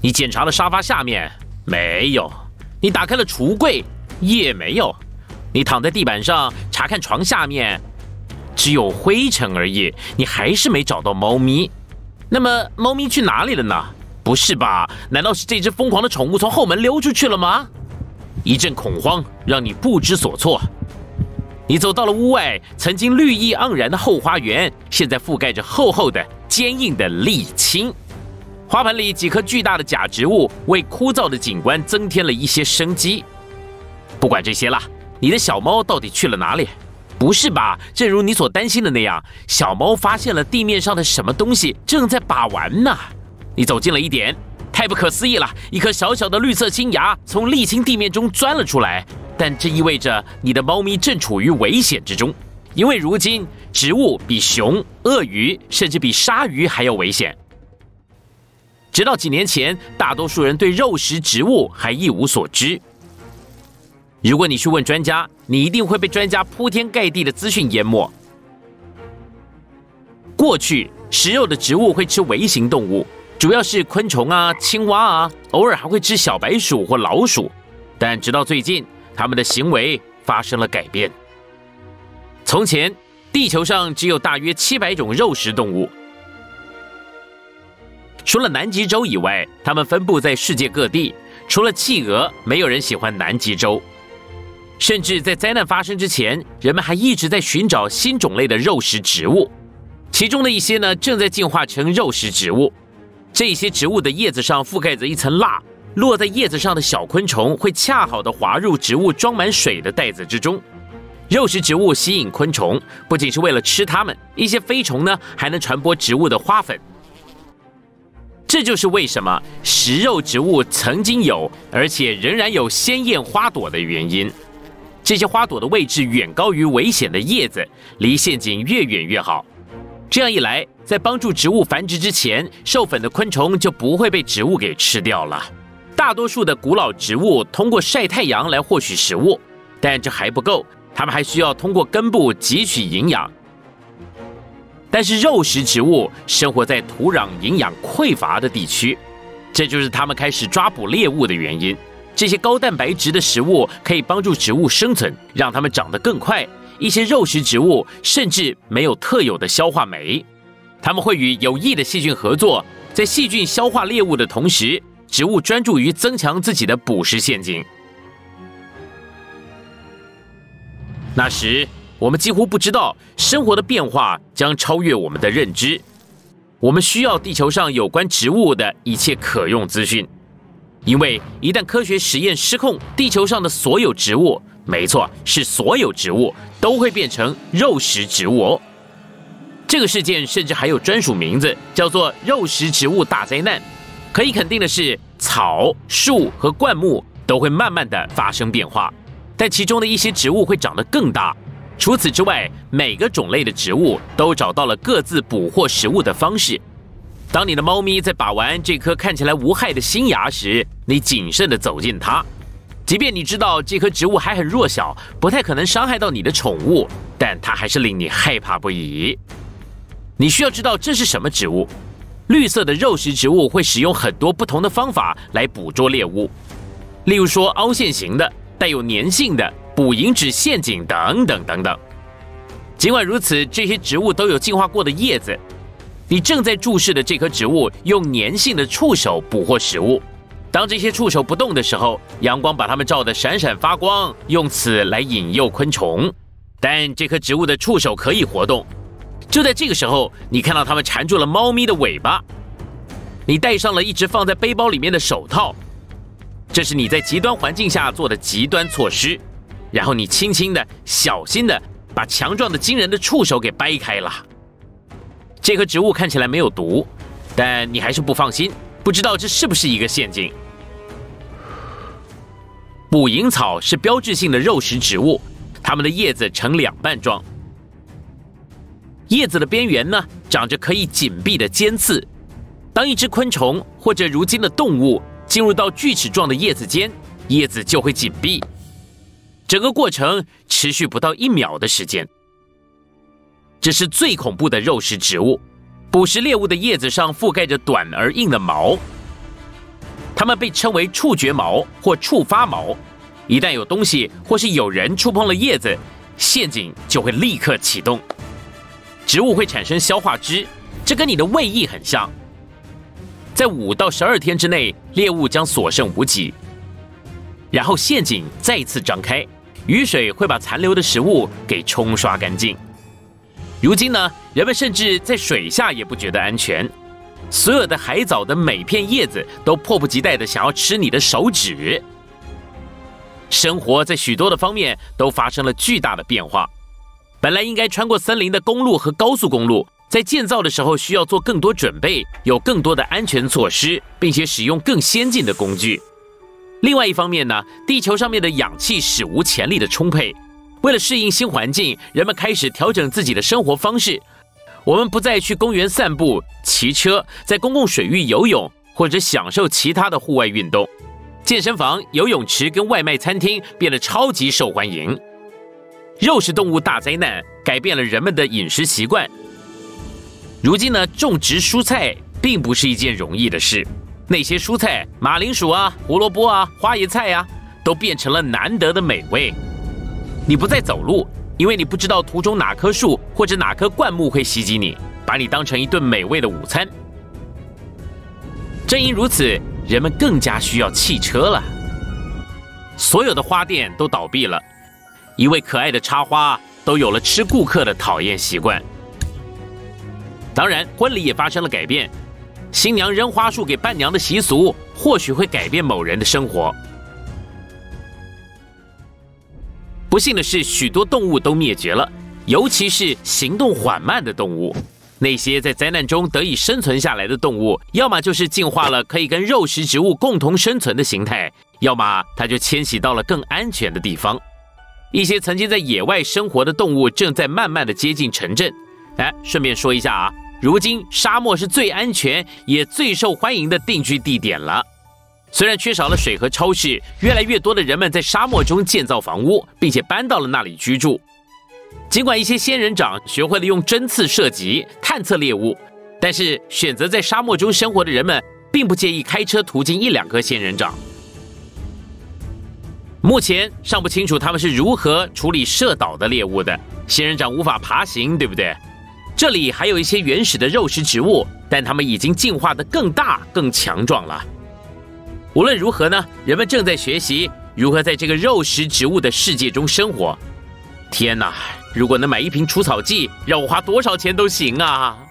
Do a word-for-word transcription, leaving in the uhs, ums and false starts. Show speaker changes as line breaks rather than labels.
你检查了沙发下面，没有；你打开了橱柜，也没有；你躺在地板上查看床下面，只有灰尘而已。你还是没找到猫咪。那么，猫咪去哪里了呢？不是吧？难道是这只疯狂的宠物从后门溜出去了吗？一阵恐慌让你不知所措。你走到了屋外，曾经绿意盎然的后花园，现在覆盖着厚厚的、坚硬的沥青。花盆里几棵巨大的假植物为枯燥的景观增添了一些生机。不管这些啦，你的小猫到底去了哪里？不是吧？正如你所担心的那样，小猫发现了地面上的什么东西，正在把玩呢。你走近了一点，太不可思议了！一颗小小的绿色新芽从沥青地面中钻了出来，但这意味着你的猫咪正处于危险之中，因为如今植物比熊、鳄鱼甚至比鲨鱼还要危险。直到几年前，大多数人对肉食植物还一无所知。如果你去问专家，你一定会被专家铺天盖地的资讯淹没。过去，食肉的植物会吃微型动物，主要是昆虫啊、青蛙啊，偶尔还会吃小白鼠或老鼠。但直到最近，它们的行为发生了改变。从前，地球上只有大约七百种肉食动物。除了南极洲以外，它们分布在世界各地。除了企鹅，没有人喜欢南极洲。甚至在灾难发生之前，人们还一直在寻找新种类的肉食植物，其中的一些呢，正在进化成肉食植物。这些植物的叶子上覆盖着一层蜡，落在叶子上的小昆虫会恰好地滑入植物装满水的袋子之中。肉食植物吸引昆虫，不仅是为了吃它们，一些飞虫呢还能传播植物的花粉。这就是为什么食肉植物曾经有，而且仍然有鲜艳花朵的原因。这些花朵的位置远高于危险的叶子，离陷阱越远越好。这样一来，在帮助植物繁殖之前，授粉的昆虫就不会被植物给吃掉了。大多数的古老植物通过晒太阳来获取食物，但这还不够，它们还需要通过根部汲取营养。但是肉食植物生活在土壤营养匮乏的地区，这就是它们开始抓捕猎物的原因。这些高蛋白质的食物可以帮助植物生存，让它们长得更快。一些肉食植物甚至没有特有的消化酶，它们会与有益的细菌合作，在细菌消化猎物的同时，植物专注于增强自己的捕食陷阱。那时，我们几乎不知道生活的变化将超越我们的认知。我们需要地球上有关植物的一切可用资讯，因为一旦科学实验失控，地球上的所有植物，没错，是所有植物都会变成肉食植物哦。这个事件甚至还有专属名字，叫做肉食植物大灾难。可以肯定的是，草、树和灌木都会慢慢的发生变化，但其中的一些植物会长得更大。除此之外，每个种类的植物都找到了各自捕获食物的方式。当你的猫咪在把玩这颗看起来无害的新芽时，你谨慎地走近它。即便你知道这棵植物还很弱小，不太可能伤害到你的宠物，但它还是令你害怕不已。你需要知道这是什么植物。绿色的肉食植物会使用很多不同的方法来捕捉猎物，例如说凹陷型的、带有粘性的、捕蝇纸陷阱等等等等。尽管如此，这些植物都有进化过的叶子。你正在注视的这棵植物用粘性的触手捕获食物。当这些触手不动的时候，阳光把它们照得闪闪发光，用此来引诱昆虫。但这棵植物的触手可以活动。就在这个时候，你看到它们缠住了猫咪的尾巴。你戴上了一直放在背包里面的手套，这是你在极端环境下做的极端措施。然后你轻轻的、小心的把强壮的惊人的触手给掰开了。这棵植物看起来没有毒，但你还是不放心，不知道这是不是一个陷阱。捕蝇草是标志性的肉食植物，它们的叶子呈两瓣状，叶子的边缘呢长着可以紧闭的尖刺。当一只昆虫或者如今的动物进入到锯齿状的叶子间，叶子就会紧闭。整个过程持续不到一秒的时间。这是最恐怖的肉食植物，捕食猎物的叶子上覆盖着短而硬的毛。 它们被称为触觉毛或触发毛。一旦有东西或是有人触碰了叶子，陷阱就会立刻启动。植物会产生消化汁，这跟你的胃液很像。在五到十二天之内，猎物将所剩无几，然后陷阱再次张开，雨水会把残留的食物给冲刷干净。如今呢，人们甚至在水下也不觉得安全，所有的海藻的每片叶子都迫不及待地想要吃你的手指。生活在许多的方面都发生了巨大的变化。本来应该穿过森林的公路和高速公路，在建造的时候需要做更多准备，有更多的安全措施，并且使用更先进的工具。另外一方面呢，地球上面的氧气史无前例的充沛。为了适应新环境，人们开始调整自己的生活方式。我们不再去公园散步、骑车，在公共水域游泳，或者享受其他的户外运动。健身房、游泳池跟外卖餐厅变得超级受欢迎。肉食动物大灾难改变了人们的饮食习惯。如今呢，种植蔬菜并不是一件容易的事。那些蔬菜，马铃薯啊、胡萝卜啊、花椰菜啊，都变成了难得的美味。你不再走路，因为你不知道途中哪棵树或者哪棵灌木会袭击你，把你当成一顿美味的午餐。正因如此，人们更加需要汽车了。所有的花店都倒闭了，一位可爱的插花都有了吃顾客的讨厌习惯。当然，婚礼也发生了改变。新娘扔花束给伴娘的习俗，或许会改变某人的生活。不幸的是，许多动物都灭绝了，尤其是行动缓慢的动物。那些在灾难中得以生存下来的动物，要么就是进化了可以跟肉食植物共同生存的形态，要么它就迁徙到了更安全的地方。一些曾经在野外生活的动物正在慢慢的接近城镇。哎，顺便说一下啊，如今沙漠是最安全也最受欢迎的定居地点了。虽然缺少了水和超市，越来越多的人们在沙漠中建造房屋，并且搬到了那里居住。尽管一些仙人掌学会了用针刺射击、探测猎物，但是选择在沙漠中生活的人们并不介意开车途经一两颗仙人掌。目前尚不清楚他们是如何处理射倒的猎物的。仙人掌无法爬行，对不对？这里还有一些原始的肉食植物，但它们已经进化得更大、更强壮了。无论如何呢，人们正在学习如何在这个肉食植物的世界中生活。天哪，如果能买一瓶除草剂，让我花多少钱都行啊！